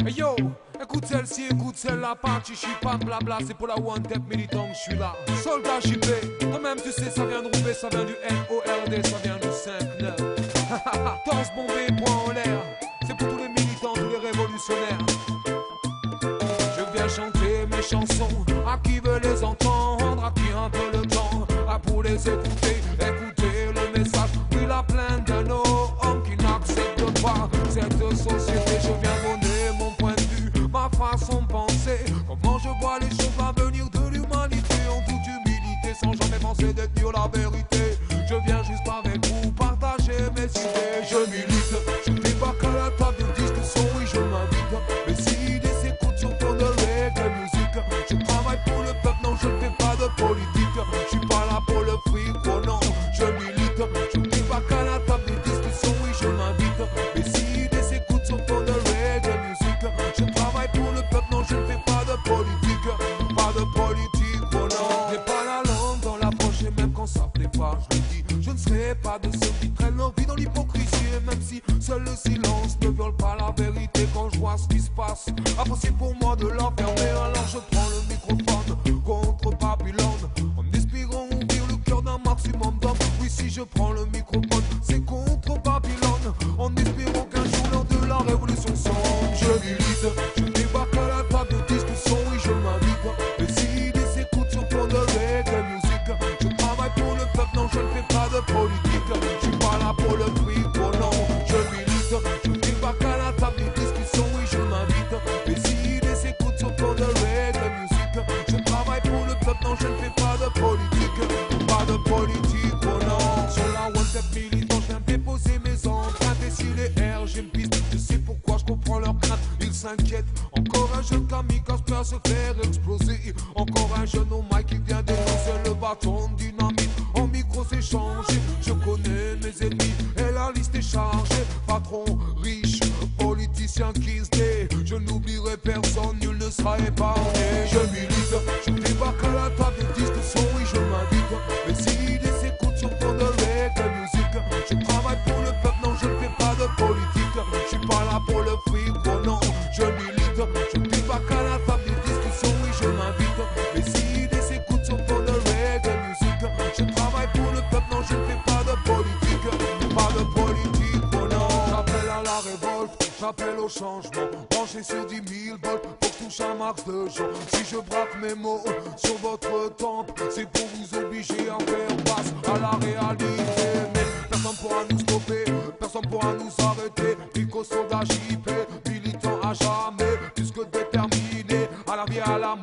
Hey yo, écoute celle-ci, écoute celle-là, pas chichi, pas de blabla, c'est pour la one tap militant que je suis là. Soldat JP, toi-même tu sais, ça vient de Roubaix, ça vient du NORD, ça vient du 5-9. Torse bombé, poing en l'air, c'est pour tous les militants, tous les révolutionnaires. Je viens chanter mes chansons, à qui veut les entendre, à qui un peu le temps, à pour les écouter, écouter le message. Oui, la plainte de nos hommes qui n'acceptent pas cette société. Je viens donner mon point de vue, ma façon de penser, comment je vois les choses, l'avenir de l'humanité en toute humilité, sans jamais penser détenir la vérité. Je viens juste avec vous partager mes idées. Je milite, je débarque à la table de discussion, oui je m'invite. Mais si des écoutes sur ton de reggae music, je travaille pour le peuple, non je ne fais pas de politique. Je suis pas là pour le fric, oh non, je milite. Je débarque à la table de discussion, oui je m'invite. Mais si des écoutes sur ton de reggae music, je travaille pour le peuple, non je ne fais pas de politique. Pas de politique, oh non. J'ai pas la langue dans la poche et même quand ça plaît pas, je le dis. Je ne serai pas de ceux qui traînent leur vie dans l'hypocrisie. Et même si seul le silence ne viole pas la vérité, quand je vois ce qui se passe, impossible pour moi de l'enfermer. Alors je prends le microphone contre Babylone, en espérant ouvrir le cœur d'un maximum d'hommes. Oui, si je prends le microphone, c'est contre Babylone, en espérant qu'un jour l'heure de la révolution sonne. Je milite, je débarque à la table de discussion, oui je m'invite. Et si des écoutes sur ton de reggae music, je travaille pour le peuple, non je ne fais pas de politique. Je suis pas là pour le fric, oh non, je milite. Je débarque à la table de discussion, oui je m'invite. Et si des écoutes sur ton de reggae music, je travaille pour le peuple, non je ne fais pas de politique. Pas de politique, oh non. Sur la one tap militant, je viens déposer mes empreintes. Et si les R, j'ai une piste, je sais pourquoi, je comprends leur crainte. Ils s'inquiètent, encore un jeune kamikaze prêt à se faire exploser. Encore un jeune au mic qui vient dénoncer le bâton de dynamite. En micro c'est changé, je connais mes ennemis et la liste est chargée. Patron, riche, politicien qui se tait, je n'oublierai personne, nul ne sera épargné. Je milite, je débarque à la table de discussion, oui je m'invite. Mais si des écoutes sur ton de reggae music, je travaille pour le peuple, non je ne fais pas de politique. Je suis pas là pour le fric, oh non, je milite. Je débarque à la table de discussion, oui je m'invite. Mais si des écoutes sur ton de reggae music, je travaille pour le peuple, non je ne fais pas de politique. Pas de politique, oh non. J'appelle à la révolte, j'appelle au changement. Branché sur 10 000 volts pour toucher un max de gens. Si je braque mes mots sur votre temple, c'est pour vous obliger à faire face à la réalité. Mais personne pourra nous stopper, personne pourra nous arrêter. Pico soldat JP, militant à jamais, plus que déterminé. À la vie, à la